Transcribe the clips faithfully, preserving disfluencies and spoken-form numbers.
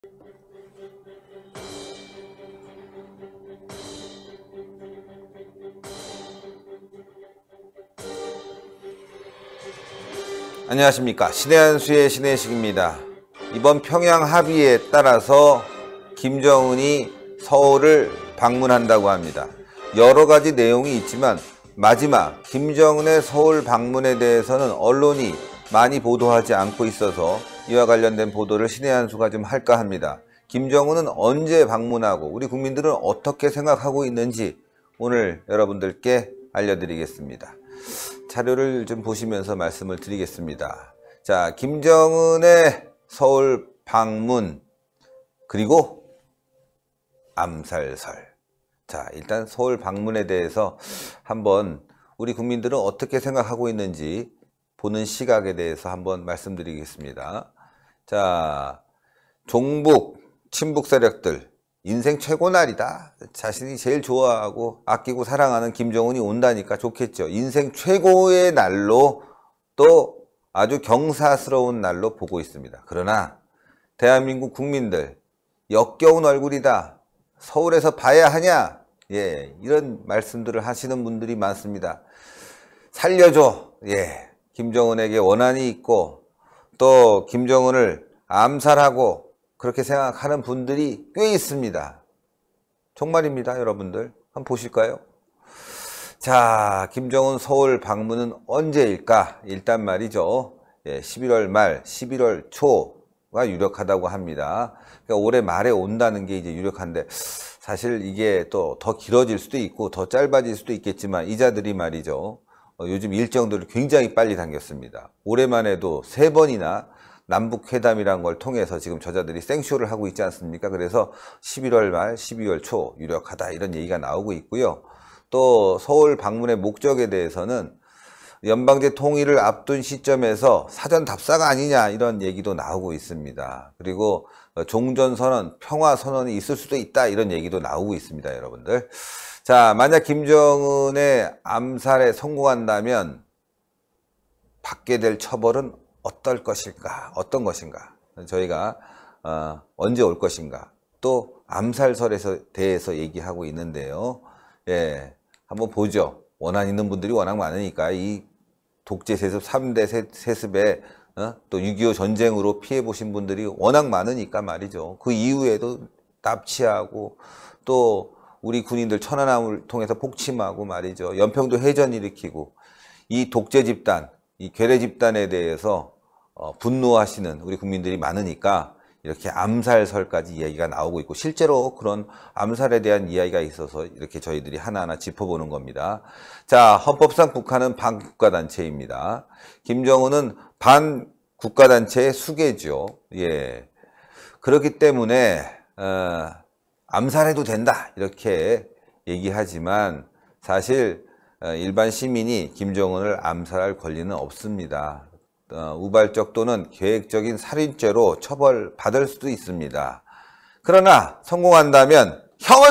안녕하십니까. 신의 한수의 신의식입니다. 이번 평양 합의에 따라서 김정은이 서울을 방문한다고 합니다. 여러 가지 내용이 있지만 마지막 김정은의 서울 방문에 대해서는 언론이 많이 보도하지 않고 있어서 이와 관련된 보도를 신의 한수가 좀 할까 합니다. 김정은은 언제 방문하고 우리 국민들은 어떻게 생각하고 있는지 오늘 여러분들께 알려드리겠습니다. 자료를 좀 보시면서 말씀을 드리겠습니다. 자, 김정은의 서울 방문 그리고 암살설. 자, 일단 서울 방문에 대해서 한번 우리 국민들은 어떻게 생각하고 있는지 보는 시각에 대해서 한번 말씀드리겠습니다. 자, 종북, 친북 세력들 인생 최고 날이다. 자신이 제일 좋아하고 아끼고 사랑하는 김정은이 온다니까 좋겠죠. 인생 최고의 날로 또 아주 경사스러운 날로 보고 있습니다. 그러나 대한민국 국민들 역겨운 얼굴이다. 서울에서 봐야 하냐? 예, 이런 말씀들을 하시는 분들이 많습니다. 살려줘. 예, 김정은에게 원한이 있고 또 김정은을 암살하고 그렇게 생각하는 분들이 꽤 있습니다. 정말입니다, 여러분들. 한번 보실까요? 자, 김정은 서울 방문은 언제일까? 일단 말이죠. 예, 십일월 말, 십일월 초가 유력하다고 합니다. 그러니까 올해 말에 온다는 게 이제 유력한데 사실 이게 또 더 길어질 수도 있고 더 짧아질 수도 있겠지만 이자들이 말이죠. 어, 요즘 일정들을 굉장히 빨리 당겼습니다. 올해만 해도 세 번이나 남북회담이란 걸 통해서 지금 저자들이 생쇼를 하고 있지 않습니까? 그래서 십일월 말, 십이월 초 유력하다 이런 얘기가 나오고 있고요. 또 서울 방문의 목적에 대해서는 연방제 통일을 앞둔 시점에서 사전 답사가 아니냐 이런 얘기도 나오고 있습니다. 그리고 종전선언, 평화선언이 있을 수도 있다 이런 얘기도 나오고 있습니다, 여러분들. 자, 만약 김정은의 암살에 성공한다면 받게 될 처벌은 어떨 것일까? 어떤 것인가? 저희가 어, 언제 올 것인가? 또 암살설에 대해서 얘기하고 있는데요. 예, 한번 보죠. 원한 있는 분들이 워낙 많으니까 이 독재 세습 삼 대 세습에 어? 또 육이오 전쟁으로 피해 보신 분들이 워낙 많으니까 말이죠. 그 이후에도 납치하고 또 우리 군인들 천안함을 통해서 폭침하고 말이죠. 연평도 해전 일으키고 이 독재 집단 이 괴뢰 집단에 대해서 어, 분노하시는 우리 국민들이 많으니까 이렇게 암살설까지 이야기가 나오고 있고 실제로 그런 암살에 대한 이야기가 있어서 이렇게 저희들이 하나하나 짚어보는 겁니다. 자, 헌법상 북한은 반국가단체입니다. 김정은은 반국가단체의 수괴죠. 예, 그렇기 때문에 어, 암살해도 된다 이렇게 얘기하지만 사실 일반 시민이 김정은을 암살할 권리는 없습니다. 어, 우발적 또는 계획적인 살인죄로 처벌받을 수도 있습니다. 그러나 성공한다면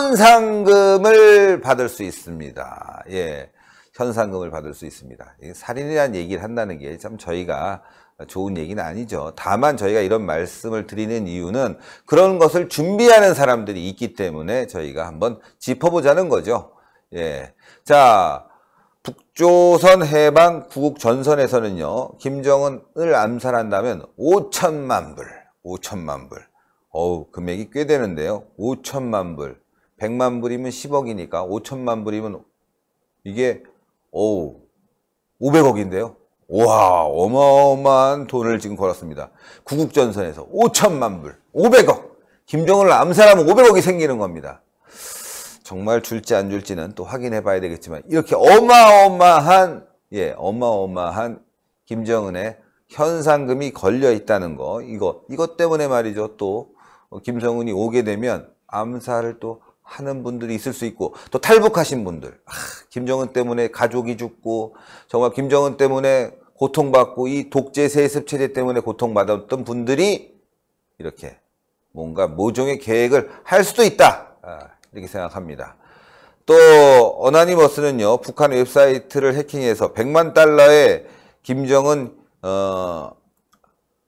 현상금을 받을 수 있습니다. 예, 현상금을 받을 수 있습니다. 살인이라는 얘기를 한다는 게 참 저희가 좋은 얘기는 아니죠. 다만 저희가 이런 말씀을 드리는 이유는 그런 것을 준비하는 사람들이 있기 때문에 저희가 한번 짚어보자는 거죠. 예, 자, 북조선 해방 구국 전선에서는요, 김정은을 암살한다면 오천만 불, 오천만 불. 어우, 금액이 꽤 되는데요. 오천만 불. 백만 불이면 십억이니까 오천만 불이면 이게, 어우, 오백억인데요. 와, 어마어마한 돈을 지금 걸었습니다. 구국 전선에서 오천만 불, 오백억. 김정은을 암살하면 오백억이 생기는 겁니다. 정말 줄지 안 줄지는 또 확인해 봐야 되겠지만 이렇게 어마어마한 예 어마어마한 김정은의 현상금이 걸려 있다는 거 이거 이것 때문에 말이죠. 또 김정은이 오게 되면 암살을 또 하는 분들이 있을 수 있고 또 탈북하신 분들 아, 김정은 때문에 가족이 죽고 정말 김정은 때문에 고통받고 이 독재 세습 체제 때문에 고통받았던 분들이 이렇게 뭔가 모종의 계획을 할 수도 있다. 아, 이렇게 생각합니다. 또 어나니머스는요. 북한 웹사이트를 해킹해서 백만 달러의 김정은 어,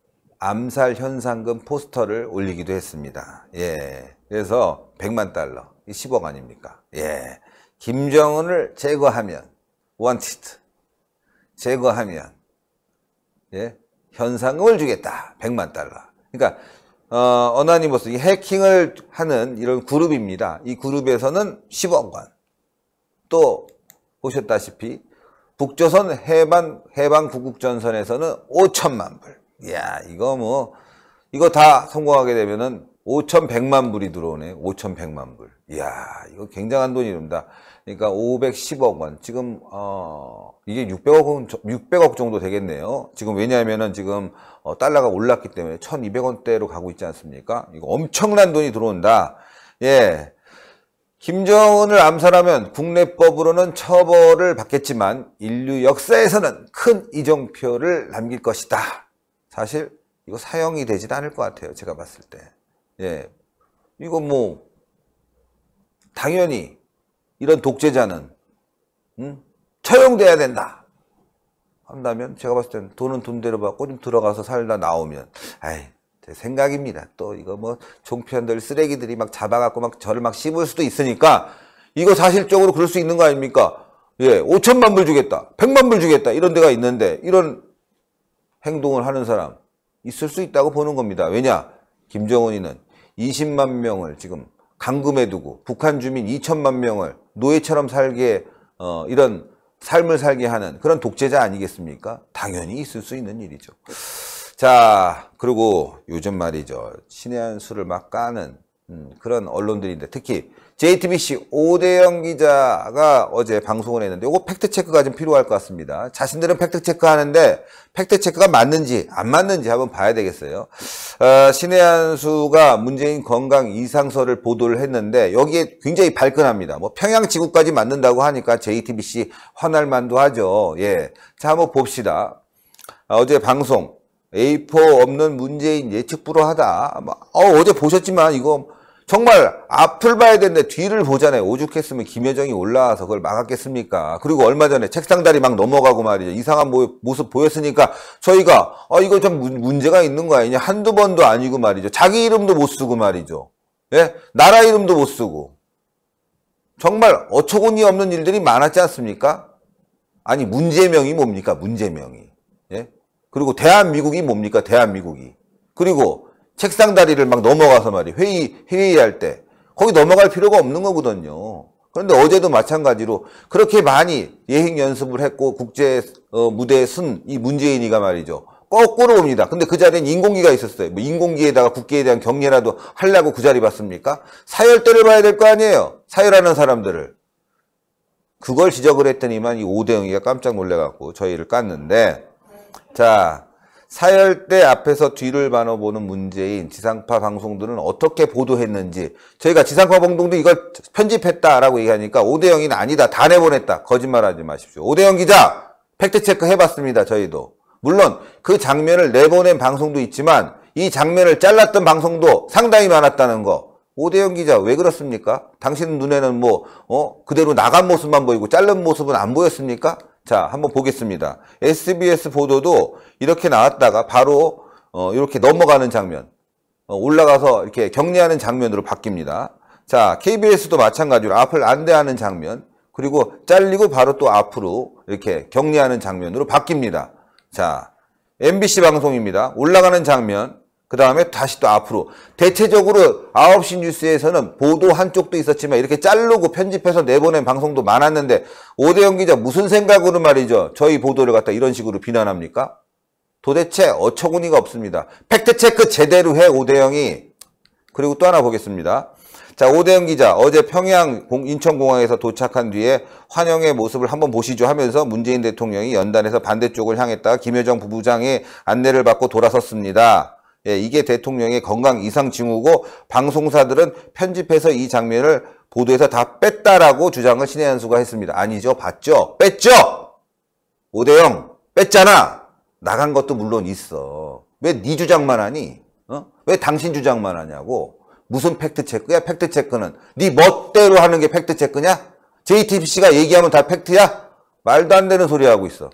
암살 현상금 포스터를 올리기도 했습니다. 예. 그래서 백만 달러, 십억 아닙니까? 예. 김정은을 제거하면, wanted. 제거하면, 예. 현상금을 주겠다. 백만 달러. 그러니까, 어, 어나니머스, 이 해킹을 하는 이런 그룹입니다. 이 그룹에서는 십억 원. 또, 보셨다시피, 북조선 해방, 해방 구국전선에서는 오천만 불. 이야, 이거 뭐, 이거 다 성공하게 되면은 오천백만 불이 들어오네. 오천백만 불. 이야, 이거 굉장한 돈입니다. 그러니까 오백십억 원. 지금, 어, 이게 육백억 원, 육백억 정도 되겠네요. 지금 왜냐하면은 지금, 어, 달러가 올랐기 때문에 천이백 원대로 가고 있지 않습니까? 이거 엄청난 돈이 들어온다. 예. 김정은을 암살하면 국내법으로는 처벌을 받겠지만 인류 역사에서는 큰 이정표를 남길 것이다. 사실 이거 사형이 되지도 않을 것 같아요. 제가 봤을 때. 예, 이거 뭐 당연히 이런 독재자는 음? 처형돼야 된다 한다면 제가 봤을 때는 돈은 돈대로 받고 좀 들어가서 살다 나오면 아이 제 생각입니다. 또 이거 뭐 종편들 쓰레기들이 막 잡아갖고 막 저를 막 씹을 수도 있으니까 이거 사실적으로 그럴 수 있는 거 아닙니까? 예, 오천만 불 주겠다, 백만 불 주겠다 이런 데가 있는데 이런 행동을 하는 사람 있을 수 있다고 보는 겁니다. 왜냐? 김정은이는 이십만 명을 지금 감금해 두고 북한 주민 이천만 명을 노예처럼 살게 어, 이런 삶을 살게 하는 그런 독재자 아니겠습니까? 당연히 있을 수 있는 일이죠. 자, 그리고 요즘 말이죠. 신의 한 수를 막 까는 음, 그런 언론들인데 특히 제이티비씨 오대영 기자가 어제 방송을 했는데 이거 팩트체크가 좀 필요할 것 같습니다. 자신들은 팩트체크 하는데 팩트체크가 맞는지 안 맞는지 한번 봐야 되겠어요. 어, 신의 한 수가 문재인 건강 이상설을 보도를 했는데 여기에 굉장히 발끈합니다. 뭐 평양지구까지 맞는다고 하니까 제이티비씨 화날 만도 하죠. 예. 자, 한번 봅시다. 어, 어제 방송 에이 사 없는 문재인 예측 불허하다. 어, 어제 보셨지만 이거 정말 앞을 봐야 되는데 뒤를 보잖아요. 오죽했으면 김여정이 올라와서 그걸 막았겠습니까? 그리고 얼마 전에 책상다리 막 넘어가고 말이죠. 이상한 모습 보였으니까 저희가 어 이거 좀 문제가 있는 거 아니냐. 한두 번도 아니고 말이죠. 자기 이름도 못 쓰고 말이죠. 예? 나라 이름도 못 쓰고. 정말 어처구니 없는 일들이 많았지 않습니까? 아니 문제명이 뭡니까? 문제명이. 예? 그리고 대한민국이 뭡니까? 대한민국이. 그리고 책상 다리를 막 넘어가서 말이에요. 회의, 회의할 때. 거기 넘어갈 필요가 없는 거거든요. 그런데 어제도 마찬가지로 그렇게 많이 예행 연습을 했고 국제 어, 무대에 쓴 이 문재인이가 말이죠. 거꾸로 옵니다. 근데 그 자리엔 인공기가 있었어요. 뭐 인공기에다가 국기에 대한 경례라도 하려고 그 자리 봤습니까? 사열대를 봐야 될 거 아니에요. 사열하는 사람들을. 그걸 지적을 했더니만 이 오대영이가 깜짝 놀래갖고 저희를 깠는데 자, 사열대 앞에서 뒤를 바라보는 문재인 지상파 방송들은 어떻게 보도했는지 저희가 지상파 방송도 이걸 편집했다라고 얘기하니까 오대영이는 아니다. 다 내보냈다. 거짓말하지 마십시오. 오대영 기자 팩트체크 해봤습니다. 저희도. 물론 그 장면을 내보낸 방송도 있지만 이 장면을 잘랐던 방송도 상당히 많았다는 거. 오대영 기자 왜 그렇습니까? 당신 눈에는 뭐 어? 그대로 나간 모습만 보이고 자른 모습은 안 보였습니까? 자, 한번 보겠습니다. 에스비에스 보도도 이렇게 나왔다가 바로 어, 이렇게 넘어가는 장면, 어, 올라가서 이렇게 격리하는 장면으로 바뀝니다. 자, 케이비에스도 마찬가지로 앞을 안대하는 장면, 그리고 잘리고 바로 또 앞으로 이렇게 격리하는 장면으로 바뀝니다. 자, 엠비씨 방송입니다. 올라가는 장면, 그 다음에 다시 또 앞으로. 대체적으로 아홉 시 뉴스에서는 보도 한쪽도 있었지만 이렇게 자르고 편집해서 내보낸 방송도 많았는데 오대영 기자 무슨 생각으로 말이죠. 저희 보도를 갖다 이런 식으로 비난합니까? 도대체 어처구니가 없습니다. 팩트체크 제대로 해 오대영이. 그리고 또 하나 보겠습니다. 자, 오대영 기자 어제 평양 인천공항에서 도착한 뒤에 환영의 모습을 한번 보시죠 하면서 문재인 대통령이 연단에서 반대쪽을 향했다가 김여정 부부장의 안내를 받고 돌아섰습니다. 예, 이게 대통령의 건강 이상 징후고 방송사들은 편집해서 이 장면을 보도해서 다 뺐다라고 주장을 신의 한 수가 했습니다. 아니죠. 봤죠? 뺐죠? 오대영 뺐잖아. 나간 것도 물론 있어. 왜 네 주장만 하니? 어? 왜 당신 주장만 하냐고. 무슨 팩트체크야? 팩트체크는 네 멋대로 하는 게 팩트체크냐? 제이티비씨가 얘기하면 다 팩트야? 말도 안 되는 소리 하고 있어.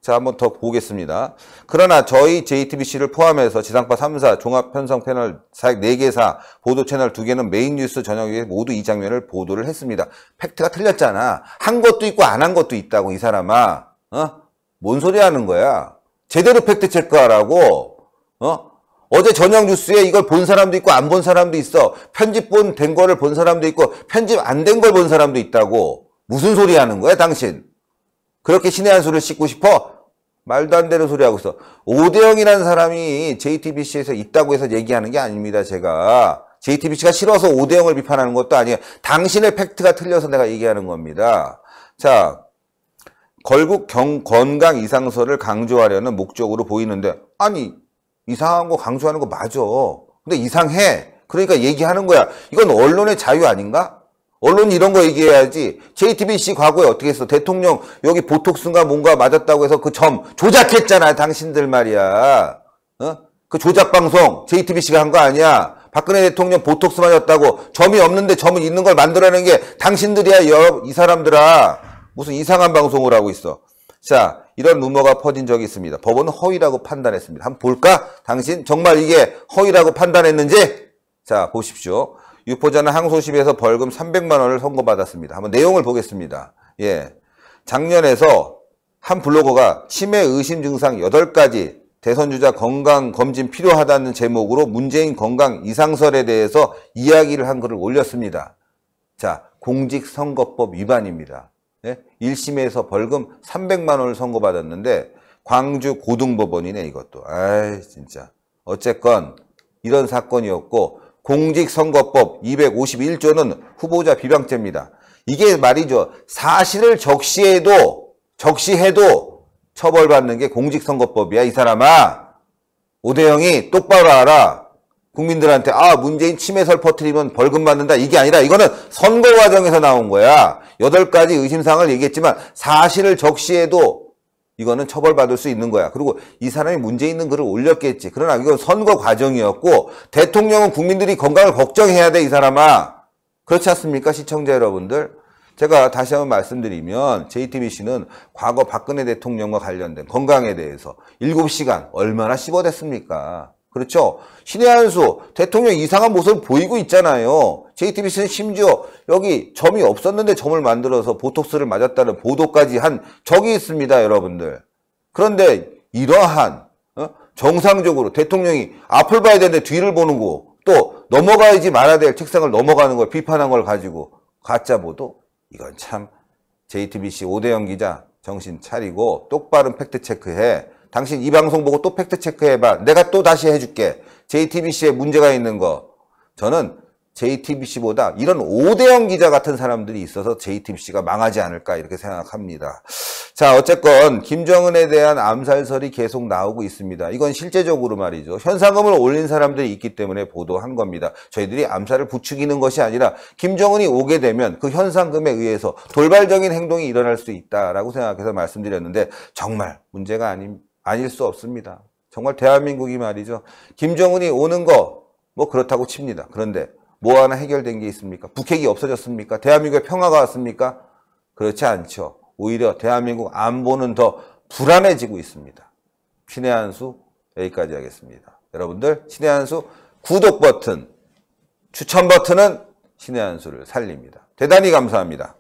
자, 한번 더 보겠습니다. 그러나 저희 제이티비씨를 포함해서 지상파 삼 사, 종합편성 패널 사역 네 개사, 보도 채널 두 개는 메인 뉴스 저녁에 모두 이 장면을 보도를 했습니다. 팩트가 틀렸잖아. 한 것도 있고 안 한 것도 있다고, 이 사람아. 어? 뭔 소리 하는 거야? 제대로 팩트 체크하라고. 어? 어제 저녁 뉴스에 이걸 본 사람도 있고 안 본 사람도 있어. 편집 본 된 거를 본 사람도 있고 편집 안 된 걸 본 사람도 있다고. 무슨 소리 하는 거야, 당신? 그렇게 신의 한 수를 씻고 싶어? 말도 안 되는 소리 하고 있어. 오대영이라는 사람이 제이티비씨에서 있다고 해서 얘기하는 게 아닙니다, 제가. 제이티비씨가 싫어서 오대영을 비판하는 것도 아니에요. 당신의 팩트가 틀려서 내가 얘기하는 겁니다. 자, 걸국 경, 건강 이상설을 강조하려는 목적으로 보이는데, 아니, 이상한 거 강조하는 거 맞아. 근데 이상해. 그러니까 얘기하는 거야. 이건 언론의 자유 아닌가? 언론이 이런 거 얘기해야지. 제이티비씨 과거에 어떻게 했어? 대통령 여기 보톡스인가 뭔가 맞았다고 해서 그 점 조작했잖아. 당신들 말이야. 어? 그 조작 방송 제이티비씨가 한 거 아니야. 박근혜 대통령 보톡스 맞았다고 점이 없는데 점은 있는 걸 만들어내는 게 당신들이야. 여러, 이 사람들아. 무슨 이상한 방송을 하고 있어. 자, 이런 루머가 퍼진 적이 있습니다. 법원은 허위라고 판단했습니다. 한번 볼까? 당신 정말 이게 허위라고 판단했는지? 자, 보십시오. 유포자는 항소심에서 벌금 삼백만 원을 선고받았습니다. 한번 내용을 보겠습니다. 예. 작년에서 한 블로거가 치매 의심 증상 여덟 가지 대선주자 건강검진 필요하다는 제목으로 문재인 건강 이상설에 대해서 이야기를 한 글을 올렸습니다. 자, 공직선거법 위반입니다. 예? 일 심에서 벌금 삼백만 원을 선고받았는데 광주 고등법원이네 이것도. 아이 진짜. 어쨌건 이런 사건이었고 공직선거법 이백오십일 조는 후보자 비방죄입니다. 이게 말이죠. 사실을 적시해도 적시해도 처벌받는 게 공직선거법이야. 이 사람아. 오대영이 똑바로 알아. 국민들한테 아 문재인 치매설 퍼뜨리면 벌금 받는다. 이게 아니라 이거는 선거 과정에서 나온 거야. 여덟 가지 의심사항을 얘기했지만 사실을 적시해도 이거는 처벌받을 수 있는 거야. 그리고 이 사람이 문제 있는 글을 올렸겠지. 그러나 이건 선거 과정이었고 대통령은 국민들이 건강을 걱정해야 돼. 이 사람아. 그렇지 않습니까? 시청자 여러분들. 제가 다시 한번 말씀드리면 제이티비씨는 과거 박근혜 대통령과 관련된 건강에 대해서 일곱 시간 얼마나 씹어댔습니까? 그렇죠? 신의 한 수, 대통령 이상한 모습을 보이고 있잖아요. 제이티비씨는 심지어 여기 점이 없었는데 점을 만들어서 보톡스를 맞았다는 보도까지 한 적이 있습니다, 여러분들. 그런데 이러한 어? 정상적으로 대통령이 앞을 봐야 되는데 뒤를 보는 거, 또 넘어가야지 말아야 될 책상을 넘어가는 걸 비판한 걸 가지고 가짜 보도? 이건 참 제이티비씨 오대영 기자 정신 차리고 똑바른 팩트 체크해. 당신 이 방송 보고 또 팩트 체크해봐. 내가 또 다시 해줄게. 제이티비씨에 문제가 있는 거. 저는 제이티비씨보다 이런 오대영 기자 같은 사람들이 있어서 제이티비씨가 망하지 않을까 이렇게 생각합니다. 자, 어쨌건 김정은에 대한 암살설이 계속 나오고 있습니다. 이건 실제적으로 말이죠. 현상금을 올린 사람들이 있기 때문에 보도한 겁니다. 저희들이 암살을 부추기는 것이 아니라 김정은이 오게 되면 그 현상금에 의해서 돌발적인 행동이 일어날 수 있다라고 생각해서 말씀드렸는데 정말 문제가 아닌 아닐 수 없습니다. 정말 대한민국이 말이죠. 김정은이 오는 거 뭐 그렇다고 칩니다. 그런데 뭐 하나 해결된 게 있습니까? 북핵이 없어졌습니까? 대한민국에 평화가 왔습니까? 그렇지 않죠. 오히려 대한민국 안보는 더 불안해지고 있습니다. 신의 한 수 여기까지 하겠습니다. 여러분들 신의 한 수 구독 버튼, 추천 버튼은 신의 한 수를 살립니다. 대단히 감사합니다.